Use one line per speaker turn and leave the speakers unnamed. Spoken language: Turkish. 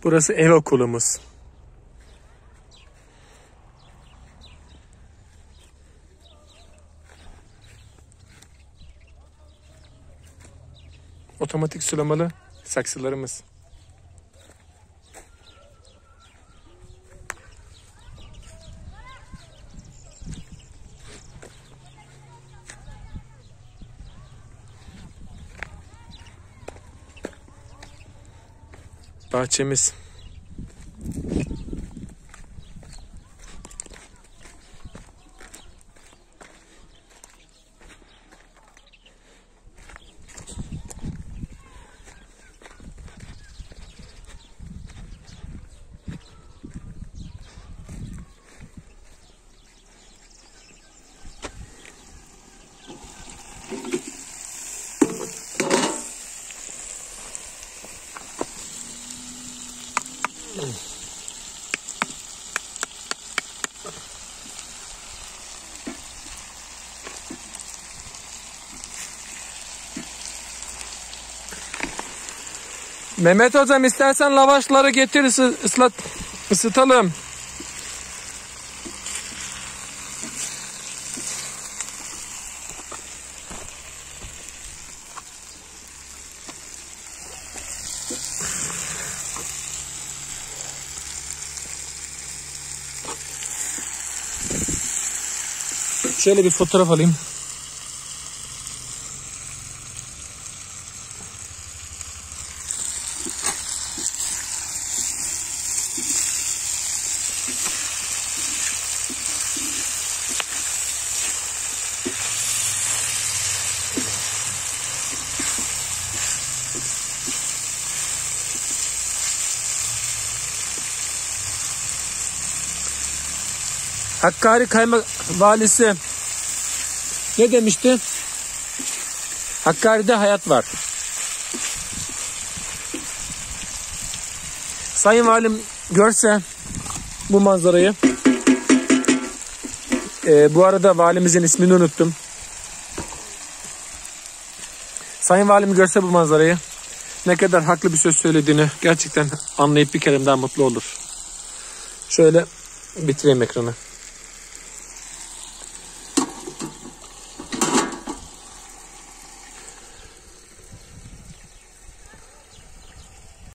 Burası ev okulumuz. Otomatik sulamalı saksılarımız. Bahçemiz. Mehmet hocam istersen lavaşları getir ısıtalım. Şöyle bir fotoğraf alayım. Hakkari Kaymak Valisi ne demişti? Hakkari'de hayat var. Sayın Valim görse bu manzarayı, bu arada valimizin ismini unuttum. Sayın Valim görse bu manzarayı, ne kadar haklı bir söz söylediğini gerçekten anlayıp bir kere daha mutlu olur. Şöyle bitireyim ekranı.